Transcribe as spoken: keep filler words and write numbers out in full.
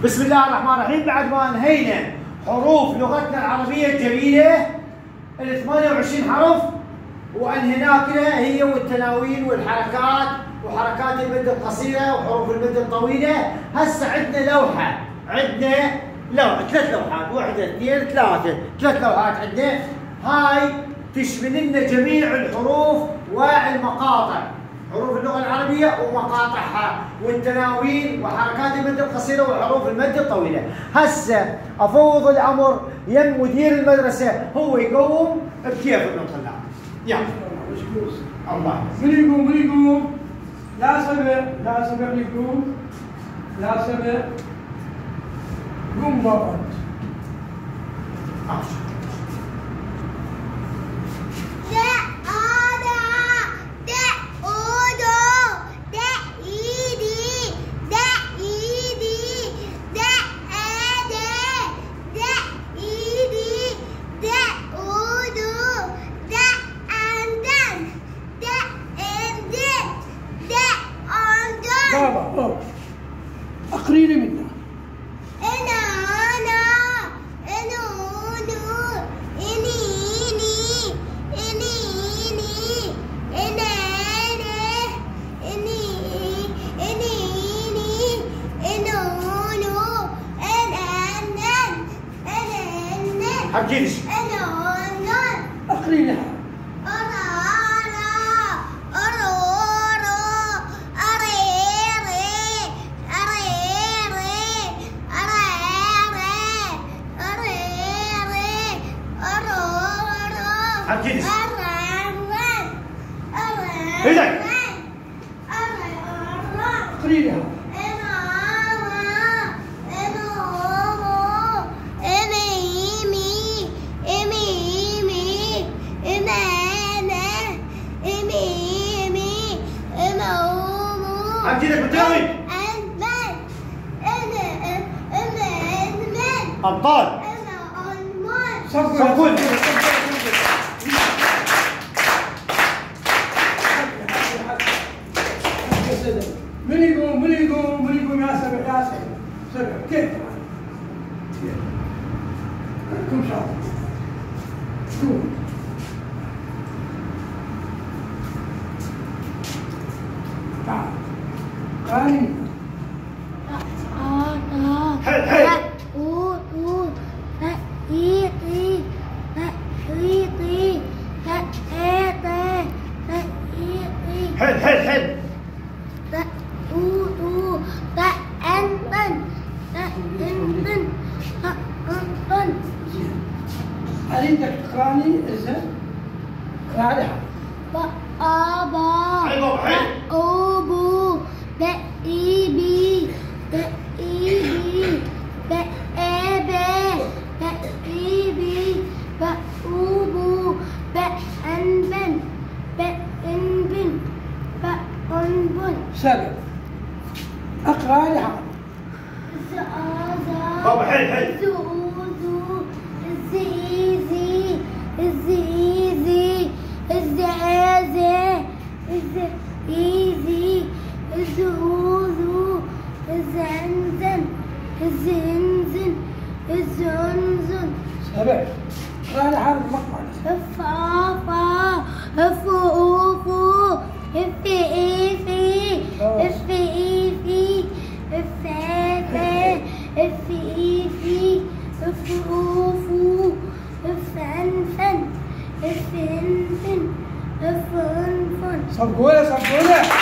بسم الله الرحمن الرحيم. بعد ما انهينا حروف لغتنا العربية الجميلة ال ثمانية وعشرين حرف، وانهينا كده هي والتناوين والحركات وحركات المد القصيرة وحروف المد الطويلة. هسه عندنا لوحة، عندنا لوحة ثلاث لوحات، واحدة اثنين ثلاثة، ثلاث لوحات عندنا. هاي تشمل لنا جميع الحروف والمقاطع، حروف اللغة العربية ومقاطعها والتناوين وحركات المد القصيرة وحروف المد الطويلة. هسه أفوض الأمر يم مدير المدرسة، هو يقوم بكيف الطلاب. يلا. الله. من يقوم من يقوم؟ لا سبع، لا سبع يقوم، لا سبع. قوم بابا. ماشي. بابا اقري لي منها. انا انا انا انا اني اني اني اني انا انا اني اني اني انا انا انا انا انا حكيلي انا انا اقري لها. حكيلي اذا اقري لها. حكيلك بالتناوين. أبطال. صفون. من يقوم من يقوم من يقوم يا سبع يا سبع سبع كيف؟ كم شهر؟ قوم. تعال. قاني. حل حل. حل حل حل. هل انت تقراني اذا؟ اقرا عليها. بابا حل بابا حل. أبو بإيبي بإيبي بأبا بإيبي بأبو بأنبن بأنبن بأنبن. سبع. اقرا عليها. بابا حل حل. زوزو زيزي زيزي الزعازة الزيزي الزوزو الزنزن الزنزن الزنزن. سبع. اقرا عليها المقطع. فافا فوفو افيفي افيفي افافا افيفي افوفو افنفن افنفن افنفن. صبقولة صبقولة.